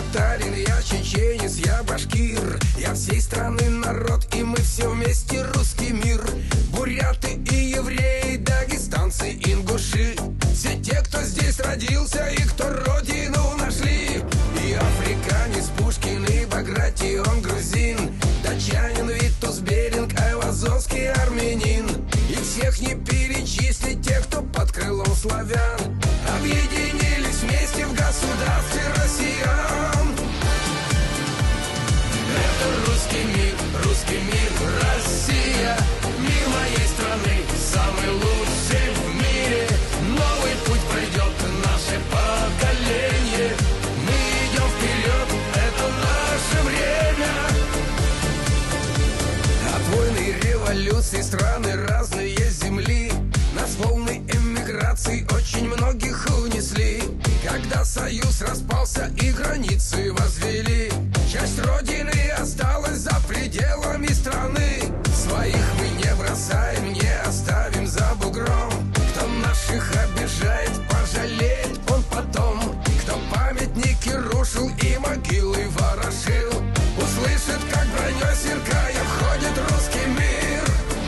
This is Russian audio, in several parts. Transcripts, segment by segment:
татарин, я чеченец, я башкир. Я всей страны народ, и мы все вместе русский мир. Буряты и евреи, дагестанцы, ингуши. Все те, кто здесь родился и кто родину нашли. И африканец Пушкин, и Багратион грузин, датчанин Витус Беринг, айвазовский армянин. И всех не перечислить тех, кто под крылом славян объединились вместе в государстве россиян. Это русский мир, Россия. Мир моей страны, самый лучший в мире. Новый путь пройдет наше поколение. Мы идем вперед, это наше время. От войны и революций страны разные земли. Нас волны эмиграции очень многих унесли. Когда союз распался и границы возвели, часть родины осталась за пределами страны. Своих мы не бросаем, не оставим за бугром. Кто наших обижает, пожалеет он потом. Кто памятники рушил и могилы ворошил, услышит, как броней сверкая входит русский мир.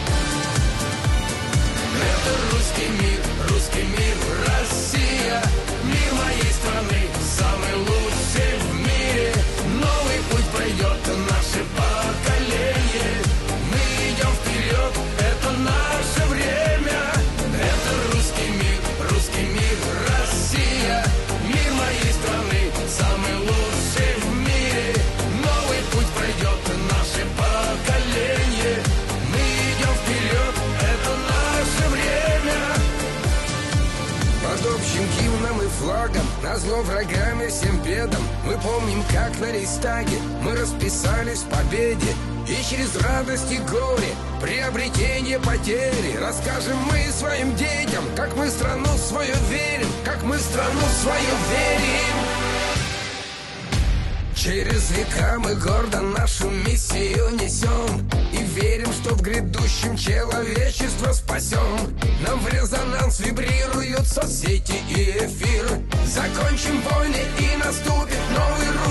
Это русский мир, Россия. Мир моей страны, самый лучший в мире. Новый путь пройдет наше поколение. Мы идем вперед, это наше время. Это русский мир, Россия. Мир моей страны, самый лучший в мире. Новый путь пройдет наше поколение. Мы идем вперед, это наше время. Под общим гимном и флагом, назло врагам и всем бедам, мы помним, как на Рейхстаге мы расписались в победе. И через радость и горе, приобретение потери, расскажем мы своим детям, как мы страну свою верим, как мы страну свою верим. Через века мы гордо нашу миссию несем и верим, что в грядущем человечество спасем. Нам в резонанс вибрируют соцсети и эфир. Закончим войны и наступит новый